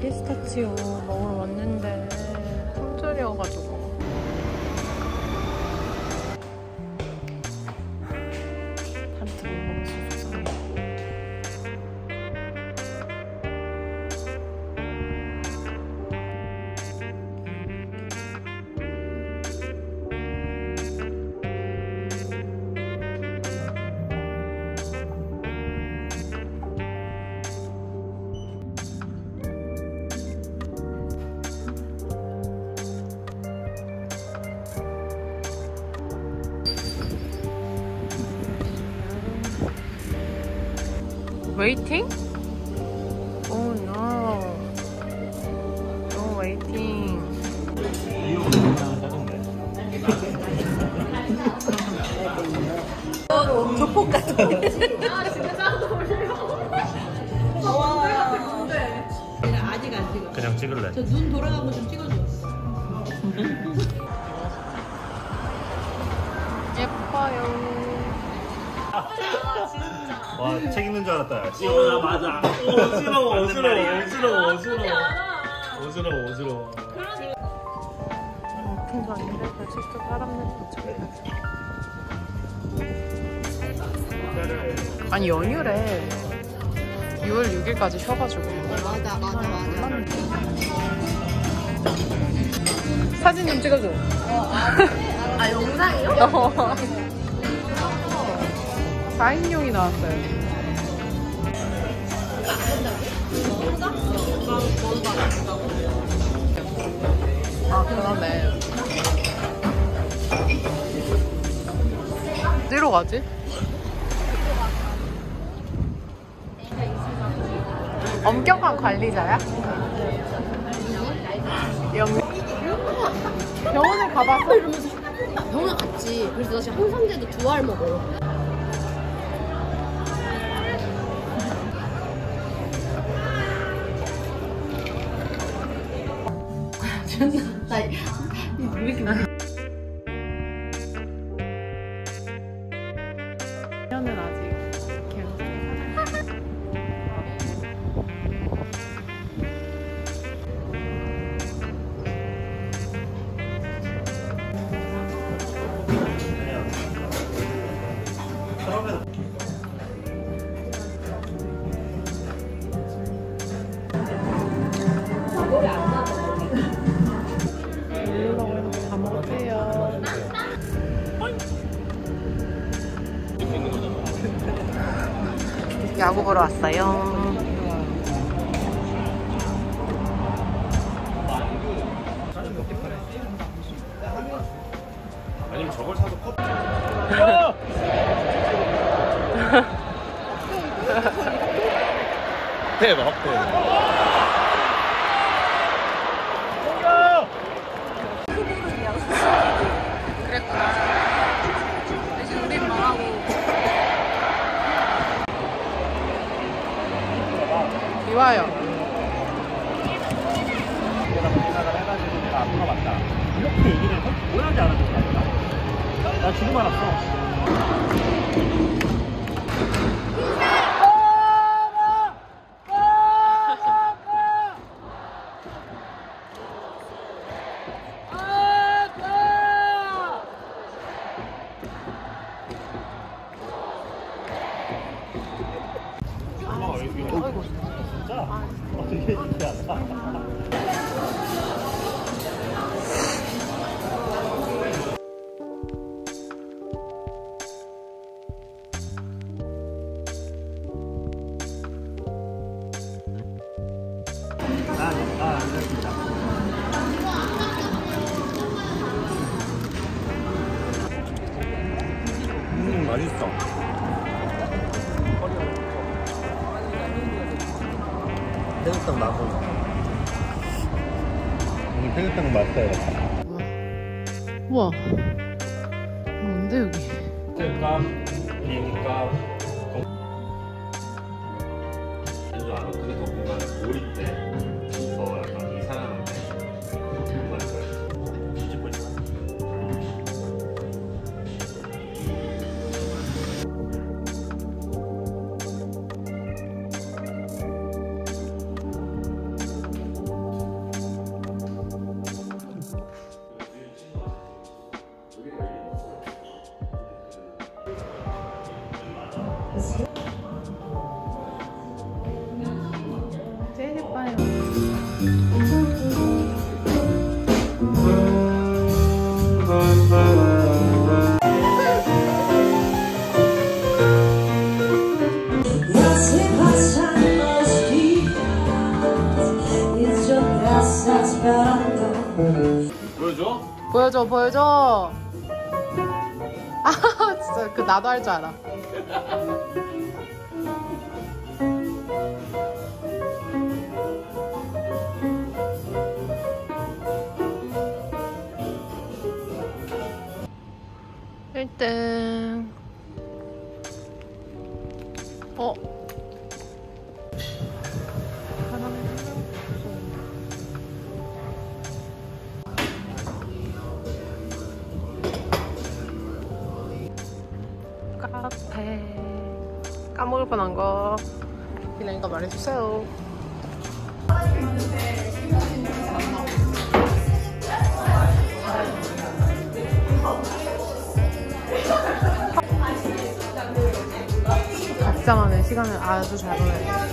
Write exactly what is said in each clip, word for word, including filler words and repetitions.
피스타치오 먹으러 왔는데 품절이어가지고 타르트 못 먹어서 속상해. Waiting? Oh no. No waiting. 조폭 같아. 아 진짜 짱 어울려. 와. 군대. 아직 안 찍어. 그냥 찍을래. 저 눈 돌아가고 좀 찍어줘. 예뻐요. 와, 책 읽는 줄 알았다. 어, 맞아. 어지러워, 어지러워, 어지러워, 어지러워. 어지러워, 어지러워. 오픈도 아닌데 벌써부터 사람들 도착해가지고. 아니 연휴래. 유월 육일까지 쉬어가지고. 맞아, 맞아, 맞아. 사진 좀 찍어줘. 아, 영상이요? 어. 사인용이 나왔어요. 아 그러네. 어디로 가지? 엄격한 관리자야? 영... 병원에 가봤어? 이러면서 병원 갔지. 그래서 나 지금 항상제도 두 알 먹어. 나 왜 이렇게 년은 아직 괜찮아. 야구 보러 왔어요. 아니면 저걸 사서 컵. 대박, 대박. 그랬구나. 대신 우린 뭐하고 이와요. 생각을 해가지고 내가 안 물어봤다. 이렇게 얘기를 오해하지 않아도 된다. 나 지금 알았어. 아이고. 진짜? 어떻게 진짜? 음, 맛있어. 새우탕 나고. 오늘 새우탕 맛있어야겠다. 우와. 뭔데 여기? 새우값, 비행기값. 줄 알아. 그래서 뭔가 몰입돼. 더 약간 이 사람한테 궁금할 거야. 뒤집고 있어. 보여줘? 보여줘 보여줘. 아 진짜 그 나도 할 줄 알아. 일 등. 어? 카페. 까먹을 뻔한 거. 그냥 이거 말해주세요. 각자만의 시간을 아주 잘 보내요.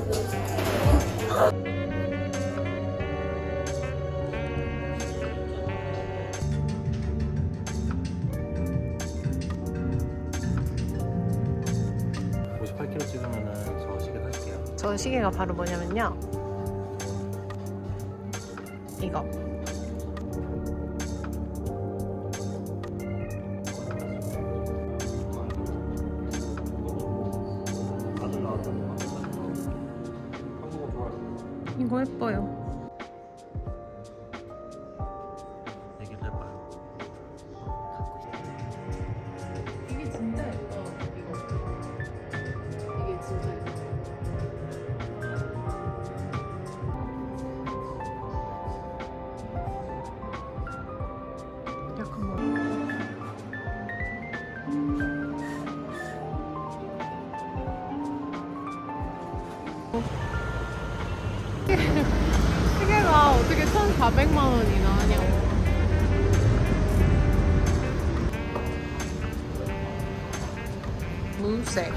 오십팔 킬로미터 찍으면은 저 시계 살게요. 저 시계가 바로 뭐냐면요. 이거. 이거 예뻐요. 얘기를 해봐요. 이게 진짜 예뻐. 이거. 이게 진짜 예뻐. 약간 뭐. 시계가 어떻게 천사백만 원이나 하냐고. 문색.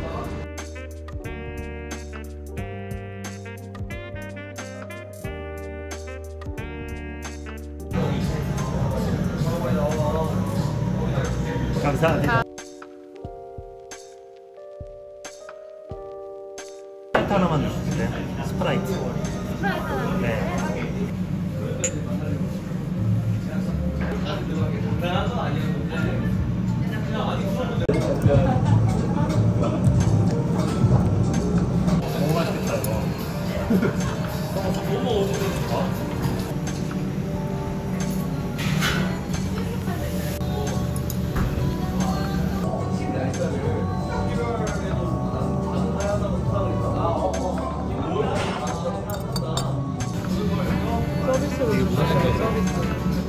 감사합니다. 스프라이트 하나만 주실래요? 스프라이트. 네. 너무 맛있겠다 이거. 서비스로 주셨어요, 서비스.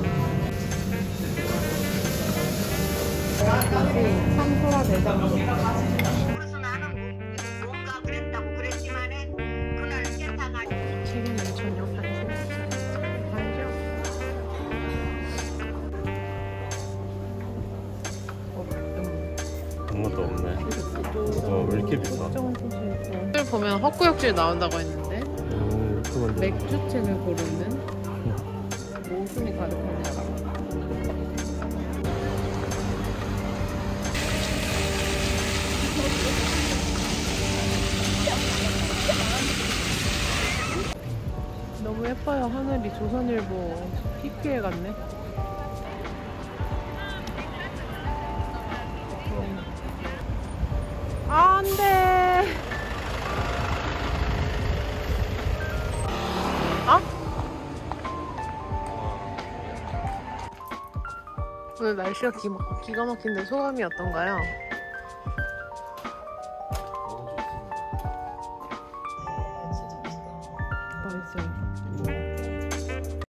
삼소라 대장. 그래서 나는 뭔가 그랬다고 그랬지만은 그날 센터가 책임은 전혀 관심 없어요. 알죠? 음. 아무것도 없네. 어, 왜 이렇게 비싸? 오늘 보면 헛구역질 나온다고 했는데 음, 이렇게 만들어. 맥주책을 고르는 모순이 가득한 사람. 너무 예뻐요. 하늘이 조선일보 피피엘 같네. 아, 안 돼. 아? 오늘 날씨가 기, 기가 막힌데 소감이 어떤가요? 너무 좋습니다. 맛있어요.